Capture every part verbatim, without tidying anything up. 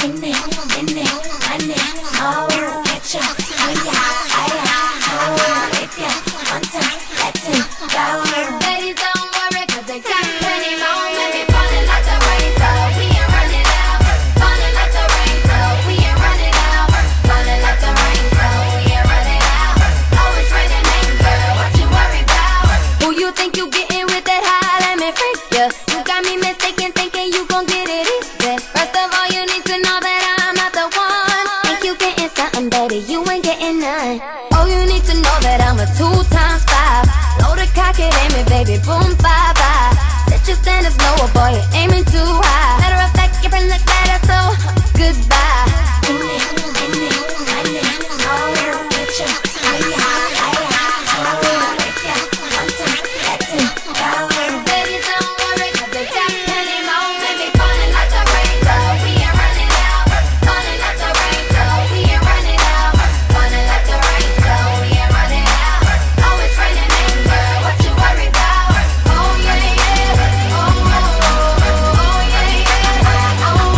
있네 있네 안네 어우 catch up 아야 아야 저 이때 one time let's go. Ladies don't worry cause they got plenty more. Maybe falling like the rain so we ain't running out. Falling like the rain so we ain't running out. Falling like the rain so we ain't running out. Always raining men, girl, what you worry about? Who you think you getting with that high? Let me freak ya. You got me mistaken thinking you gon' get it easy. First of all you need to know that I'm not the one. Think you getting something better, you ain't getting none. Oh, you need to know that I'm a two times five. Load a cock it, aim it, baby, boom, bye bye. Set your standards lower, boy, you're aiming too high. Matter of fact, your friend looks better, so goodbye. 있네 있네 안네 어우 catch up 아야 아야 저 이때 one time let's go. Ladies don't worry cause they got plenty more. Maybe falling like the rain so we ain't running out. Falling like the rain so we ain't running out. Falling like the rain so we ain't running out. Always raining men, girl, what you worry about? Oh yeah yeah, oh oh oh, oh yeah yeah, oh oh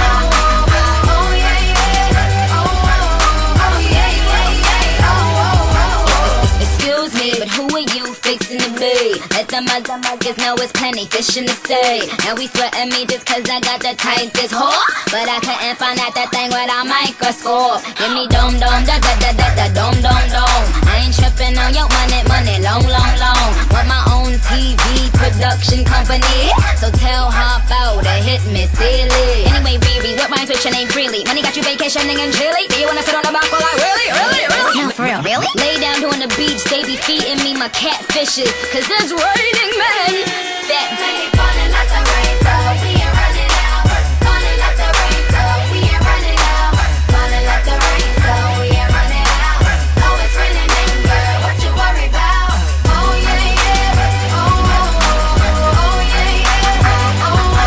oh, oh yeah yeah, oh oh oh, yeah yeah yeah, oh oh oh. Excuse me, but who are you fixing to be? Let the motherfuckers know it's plenty fish in the sea. And we sweating me just cause I got the tightest whore. But I couldn't find out that thing with a microscope. Give me dome dome, da da da da da dome dome dome. I ain't tripping on your money money, long long long. Want my own T V production company, so tell her about to hit me silly. Anyway, Riri, what rhymes with your name freely? Money got you vacationing in Chile. Do you wanna sit on the balcony like really, really, really? No, for real, really? Lay down on the beach, they be feeding me my catfishes. Cause it's raining men. That baby falling like the rain, so we ain't running out. Falling like the rain, so we ain't running out. Falling like the rain, so we ain't running out. Oh, it's raining men, girl, what you worry about? Oh yeah yeah, oh oh oh, oh yeah yeah, oh oh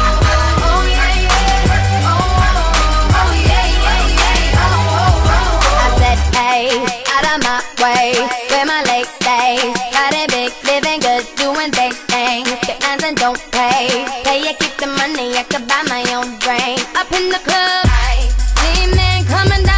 oh, oh yeah yeah, oh oh oh, yeah yeah yeah, oh oh oh. I said hey, out of my way, where my late days. Got it big, living good, doing big things. Get lines and don't pay. Pay you keep the money, I could buy my own brain. Up in the club, see men coming down.